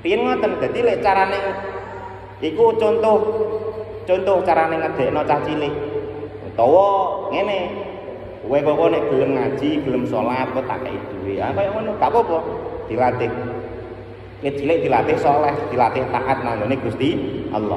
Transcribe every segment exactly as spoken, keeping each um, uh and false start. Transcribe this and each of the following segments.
Piye ngoten, dadi lek carane iku contoh contoh carane ngedekno cah cilik. Utawa ngene, kowe kok nek gelem ngaji, gelem salat kok tak kei duwe. Ah kaya ngono, gak apa-apa, dilatih. Nek cilik dilatih saleh, dilatih taat nang ngene Gusti Allah.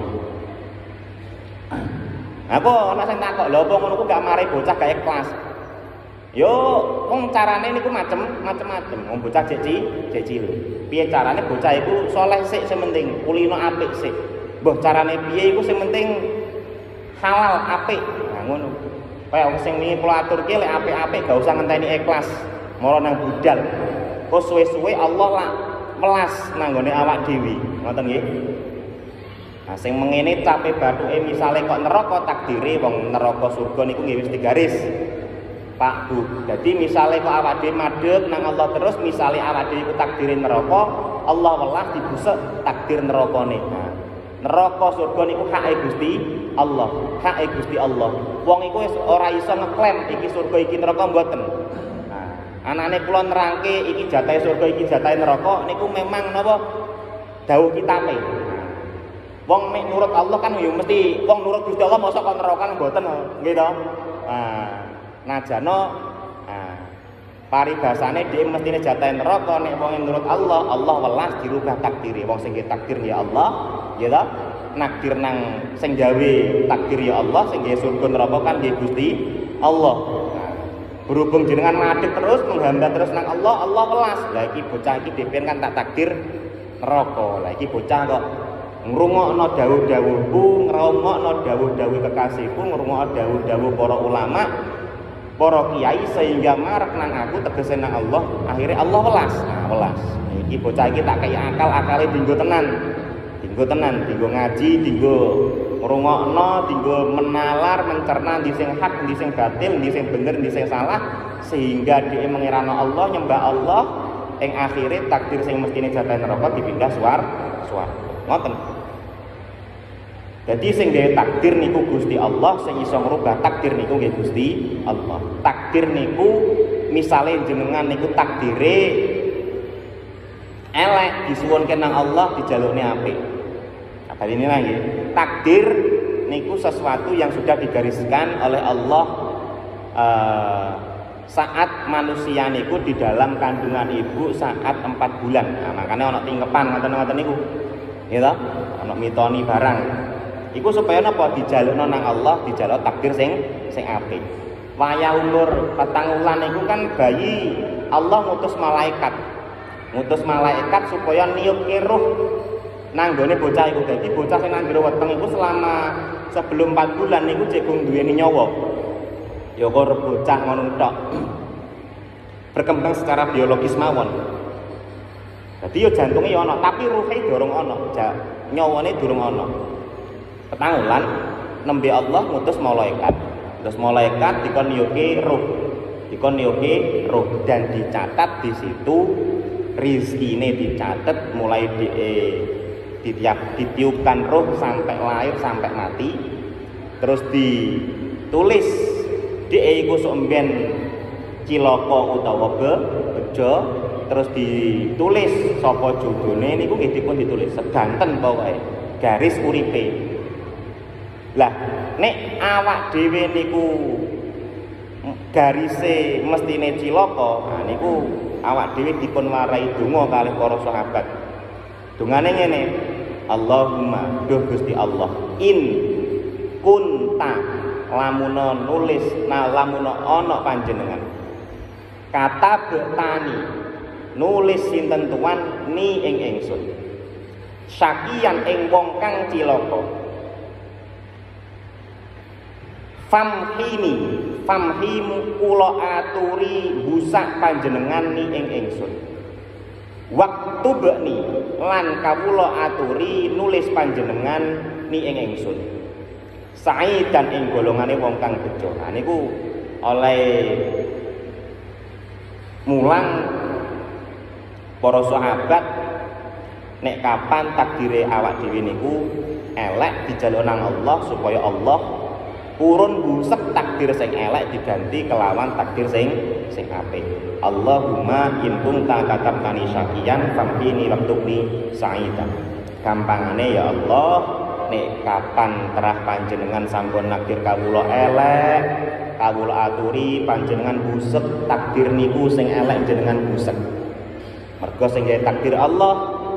Aku ana sing takok, lha apa ngono ku gak mari bocah gak ikhlas. Yo, wong carane niku macem macem-macem. Wong bocah cek cek cilik. Piye carane bocah iku saleh sik sing penting, kulino apik sik. Mbah carane piye iku sing penting halal apik. Nah ngono. Kaya wong sing wingi kula aturke lek apik-apik gak usah ngenteni ikhlas. Mara nang budal. Kok suwe-suwe Allah lah welas nang gone awak dhewe. Ngoten nggih. Nah sing mengene cape bathuke misale kok neraka takdire wong neraka surga niku nggih wis digaris. Pak Bu, jadi misalnya kok awak dhewe madhep nang Allah terus, misalnya awak dhewe iku takdire neraka, Allah welas dibusek takdir nerakane. Nah, neraka surga niku hake Gusti Allah, hake Gusti Allah. Wong iku wis ora iso ngeklaim iki surga iki neraka mboten. Nah, anane kula nerangke iki jatahe surga iki jatahe neraka niku memang napa dawuh kitabe. Wong nek nurut Allah kan yo mesti wong nurut Gusti Allah mosok kok neraka mboten nggih to. Nah, najano nah, paribasane dhewe mestine jatahe neraka nek wong nurut Allah, Allah welas dirubah takdire. Wong sing takdir ya Allah, ya ta? Nakdir nang sing gawe takdir ya Allah, sing gawe surga neraka kan nggih Gusti Allah. Nah, berhubung jenengan madhep terus menghambat terus nang Allah, Allah welas. Lah iki bocah iki dhewe kan tak takdir neraka. Lah iki bocah kok ngrungokno dawuh-dawuhku, ngrungokno dawuh-dawuh kekasihku, ngrungokno dawuh-dawuh para ulama, para kiai sehingga marek nang aku tegese nang Allah, akhirnya Allah welas. Nah, welas. Iki bocah iki tak kei akal, akale dinggo tenan. Dinggo tenan, dinggo ngaji, dinggo ngrungokno, dinggo menalar, mencerna ndi sing hak, ndi sing batil, ndi sing bener, ndi sing salah, sehingga dia mengirano Allah, nyembah Allah, ing akhire takdir sing mestine jatahe neraka dipindah suar suar. Ngoten. Jadi sing gawe takdir niku Gusti Allah, sing iso ngrubah takdir niku nggih Gusti Allah. Takdir niku misale jenengan niku takdire elek disuwunke nang Allah dijalukne apik. Apa ini lagi? Takdir niku sesuatu yang sudah digariskan oleh Allah uh, saat manusia niku di dalam kandungan ibu saat empat bulan. Nah, makanya ana tingkepan ngoten-ngoten niku. Ya toh? Ana mitoni barang. Iku supaya napa dijalukno nang Allah, dijaluk takdir sing sing apik. Wayah umur petang wulan iku kan bayi Allah ngutus malaikat. Ngutus malaikat supaya niupke ruh nang gone bocah iku. Dadi bocah sing nang jero weteng iku selama sebelum empat bulan niku cek kung duweni nyawa. Ya kok bocah ngono tok. Berkembang secara biologis mawon. Dadi yo jantunge yo ana, tapi ruhe durung ana. Nyawane durung ana. Petang wulan nembe Allah ngutus malaikat. Terus malaikat dikon niupi ruh. Dikon niupi ruh dan dicatat di situ rizkine dicatat mulai di eh, ditiap, ditiupkan ruh sampai lahir sampai mati. Terus ditulis di iku somben cilaka utawa bejo, terus ditulis sapa jodone niku nggih dipun ditulis sedanten pokoke garis uripe. Lah nek awak dhewe niku garise mestine cilaka, nah niku awak dhewe dipun warai donga kalih para sahabat. Dongane ngene, Allahumma duh Gusti Allah, in kunta lamuna nulis na lamuna ana panjenengan. Kata betani nulis sinten tuan ni ing ingsun. Syakian ing wong kang cilaka. Famhini famhimu kula aturi busak panjenengan ni ing ingsun. Waktu bekni lan kawula aturi nulis panjenengan ni ing ingsun. Sa'i dan ing golongane wong kang bejo. Nah niku oleh mulang para sahabat nek kapan takdire awak dhewe niku elek dijaluk nang Allah supaya Allah purun busek takdir sing elek diganti kelawan takdir sing sing apik. Allahumma in kunta katabtani syaqiyan famhini waktubni sa'idan. Gampangane ya Allah, nek kapan terah panjenengan sampun nakdir kawula elek, kawula aturi panjenengan busek takdir niku sing elek jenengan busek. Mergo sing gawe takdir Allah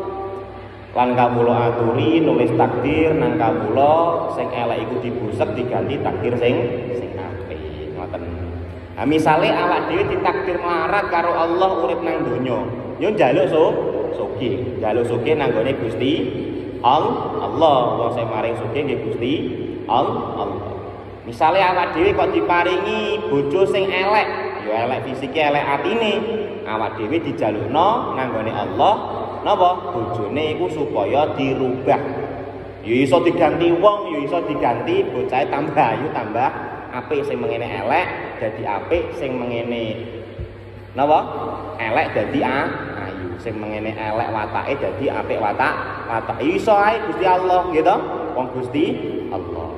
lan kawula aturi nulis takdir nang kawula sing elek iku dibusek diganti takdir sing sing apik. Ngoten. Nah, misale awak dhewe ditakdir melarat karo Allah urip nang donya, yo njaluk so sugih, njaluk sugih nang gone Gusti Allah. Wong sing maring sugih nggih Gusti Allah. Misale awak dhewe kok diparingi bojo sing elek, yo elek fisike, elek atine, awak dhewe dijalukno nang gone Allah napa bojone iku supaya dirubah. Ya iso diganti wong, ya iso diganti bocahe tambah ayu, tambah apik sing mengene elek dadi apik, sing mengene napa elek dadi ayu, sing mengene elek watake dadi apik watak watak. Iso ae Gusti Allah nggih to, wong Gusti Allah.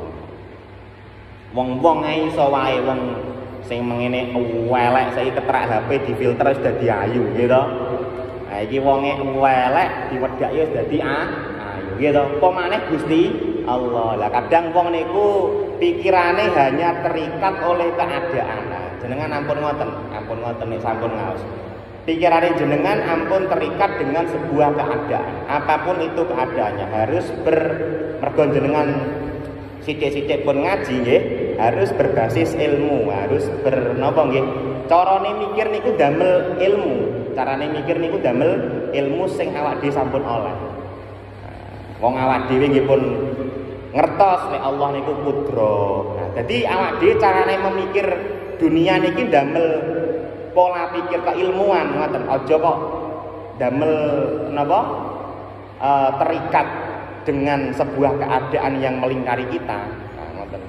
Wong-wong ae iso wae, wong sing mengene elek saiki ketrak H P difilter wis dadi ayu nggih to. Nah iki wonge elek diwedak ya wis dadi ayu nggih to. Apa maneh Gusti Allah. Lah kadang wong niku pikirane hanya terikat oleh keadaan. Nah, jenengan ampun ngoten, ampun ngoten nek sampun ngaos. Pikirane jenengan ampun terikat dengan sebuah keadaan. Apapun itu keadaannya harus ber mergo jenengan sithik-sithik pun ngaji nggih, harus berbasis ilmu, harus bernapa nggih? Carane mikir niku damel ilmu. Carane mikir niku damel ilmu sing awak dhewe sampun oleh. Wong awak dhewe nggih pun ngertos nek Allah niku kudro. Nah, dadi awak dhewe carane memikir dunia niki damel pola pikir keilmuan ngoten. Aja kok damel napa? E, terikat dengan sebuah keadaan yang melingkari kita. Nah, ngoten.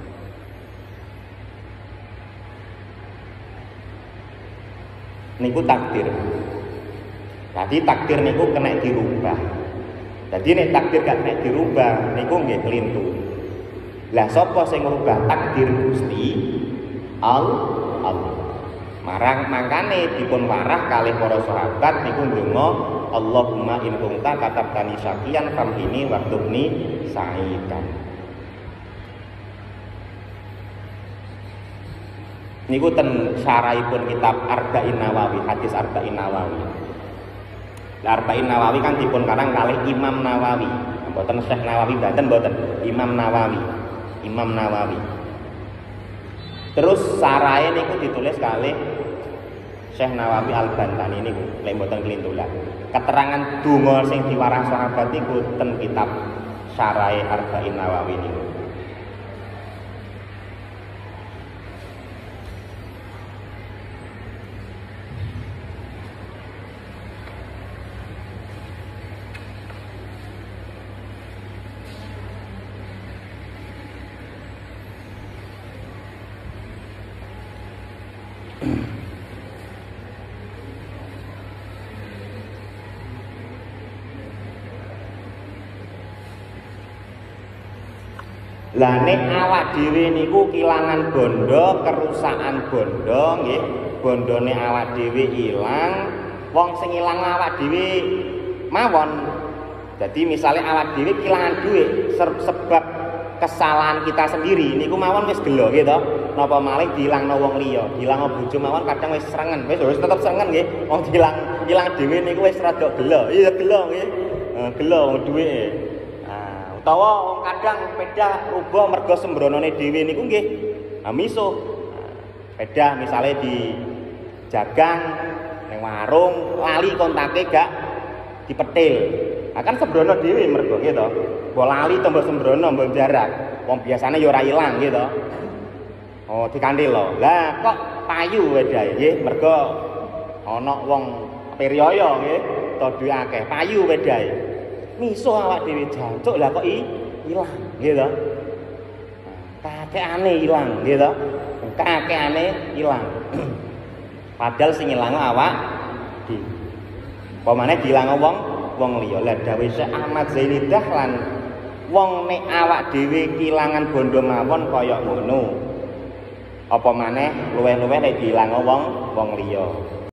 Niku takdir. Jadi takdir niku kena dirubah. Jadi nek takdir gak kena dirubah niku nggih klintu. Lah sapa sing ngrubah takdir Gusti Allah. Marang mangkane dipun warah kalih para sahabat niku ndonga Allahumma in kunta katabtani syaqiyan famhini waktubni sa'idan. Niku ten syarahipun kitab Arba'in Nawawi, hadis Arba'in Nawawi. Lah Arba'in Nawawi kan dipun karang kalih Imam Nawawi. Mboten Syekh Nawawi mboten mboten, Imam Nawawi. Imam Nawawi. Terus sarahe niku ditulis kalih Syekh Nawawi Al-Bantani niku lek mboten klintulan. Keterangan donga sing diwarah sahabat niku ten kitab Syarahe Arba'in Nawawi niku. Lah nek awak dhewe niku kilangan bondo, kerusakan bondo nggih, bondone awak dhewe ilang, wong sing ilang awak dhewe mawon. Jadi misalnya awak dhewe kilangan duit sebab kesalahan kita sendiri niku mawon wis gelo nggih to. Napa malih dilangno wong liya, dilangno bojo mawon kadang wis srengen, wis wis tetep srengen nggih. Wong dilang ilang dhewe niku wis rada gelo. Iya gelo nggih. Heeh, gelo wong duwike. Utawa wong kadang pedah rubuh mergo sembronone dhewe niku nggih misuh. Pedah misale di jagang ning warung lali kontake gak dipetil. Nah, kan sembrono dhewe mergo nggih to. Mbok lali to mbok sembrono mbok jarak. Wong biasane ya ora ilang nggih to. Oh, dikanthi lho. Lah kok payu wedahe nggih mergo ana wong periyaya nggih to duwe akeh. Payu wedahe. Misuh awak dhewe jancuk lah kok ilang nggih to. Kakekane ilang nggih to. Kakekane ilang. Padahal sing ilang awak dhewe. Apa maneh diilang wong wong liya. Lah dawuh Syekh Ahmad Zaini Dahlan wong nek awak dhewe kilangan bondo mawon kaya ngono apa maneh luweh-luweh nek diilango wong wong liya